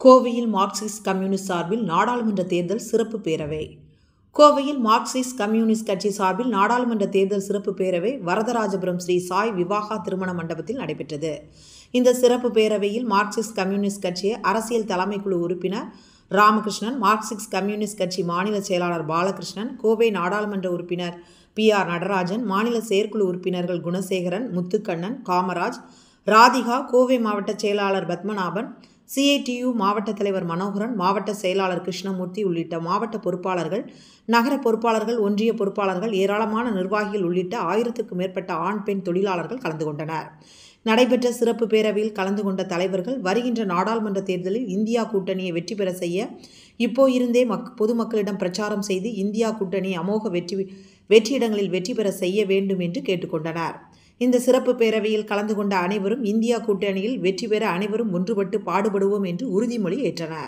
கோவையில் Marxist communist சார்பில் நாடாளுமன்ற தேர்தல் சிறப்பு பேரவை. கோவையில் மார்க்சிஸ்ட் கம்யூனிஸ்ட் கட்சி சார்பில் நாடாளுமன்ற தேர்தல் சிறப்பு பேரவை வரதராஜபுரம் ஸ்ரீ சாய் விவாகா திருமண மண்டபத்தில் நடைபெற்றது. இந்த சிறப்பு பேரவையில் மார்க்சிஸ்ட் கம்யூனிஸ்ட் கட்சி அரசியல் தலைமைக்குழு உறுப்பினர் ராமகிருஷ்ணன், மார்க்சிஸ்ட் கம்யூனிஸ்ட் கட்சி மாநில செயலாளர் பாலகிருஷ்ணன், கோவை நாடாளுமன்ற உறுப்பினர் PR நடராஜன், மாநில செயற்குழு உறுப்பினர்கள் குணசேகரன், முத்துக்கண்ணன், காமராஜ், ராதிகா, கோவை மாவட்ட செயலாளர் பத்மநாபன், CITU மாவட்ட தலைவர் மனோகரன், மாவட்ட செயலாளர் கிருஷ்ணமூர்த்தி உள்ளிட்ட மாவட்ட பொறுப்பாளர்கள், நகர பொறுப்பாளர்கள், ஒன்றிய பொறுப்பாளர்கள், ஏராளமான நிர்வாகிகள் உள்ளிட்ட 1000க்கும் மேற்பட்ட ஆண் பெண் தொழிலாளர்கள் கலந்து கொண்டனர். நடைபெற்ற சிறப்பு பேரவையில் கலந்து கொண்ட தலைவர்கள் வருகின்ற நாடாளுமன்ற தேர்தலில் இந்தியா கூட்டணியை வெற்றி பெற செய்ய இப்போ இருந்தே பொதுமக்களிடம் பிரச்சாரம் செய்து இந்தியா கூட்டணி அமோக வெற்றியிடங்களில் வெற்றி பெற செய்ய வேண்டும் என்று கேட்டுக்கொண்டனர். இந்த சிறப்பு பேரவையில் கலந்து கொண்ட அனைவரும் இந்தியா கூட்டணியில் வெற்றி பெற அனைவரும் ஒன்றுபட்டு பாடுபடுவோம் என்று உறுதிமொழி ஏற்றனர்.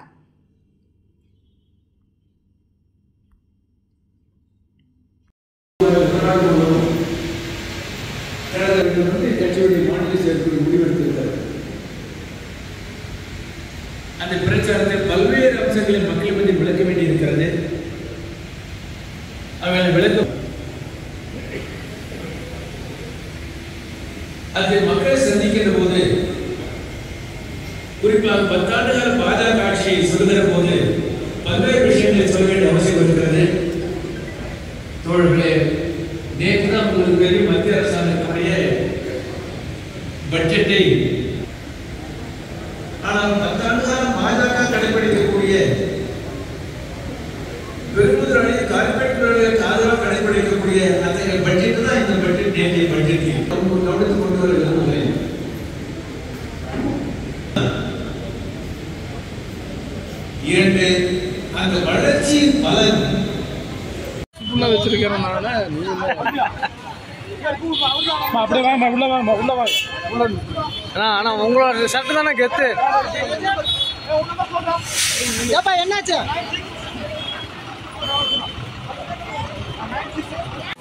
அந்த பிரச்சாரத்தில் பல்வேறு அம்சங்களை மக்கள் பற்றி விளக்க வேண்டியிருக்கிறது. அவர்களை விளக்க அது மக்களை சந்திக்கின்ற போது, குறிப்பாக 10 ஆண்டுகால பாஜக ஆட்சியை சொல்லுகிற போது பல்வேறு விஷயங்களை சொல்ல வேண்டிய அவசியம் இருக்கிறது. தோழர்களே, நேற்று தான் உங்களுக்கு தெரியும், மத்திய அரசாங்கத்துடைய பட்ஜெட்டை, ஆனால் 10 ஆண்டுகால பாஜக கடைபிடிக்கக்கூடிய பெருமுதலாளி கார்பரேட்டுடைய ஆதரவாக கடைபிடிக்கக்கூடிய அத்தகைய பட்ஜெட் தான் இந்த பட்ஜெட். நேற்றைய பட்ஜெட் கவனித்துக் கொண்டு வர விரும்புகிறேன். இரண்டு, அந்த வளர்ச்சியின் பலன் வச்சிருக்கிறதுனால அப்படியே வாங்க, உள்ள வாங்க, உள்ள வாங்க. ஆனா உங்களோட ஷர்ட் தானே கெத்து. என்னாச்சு?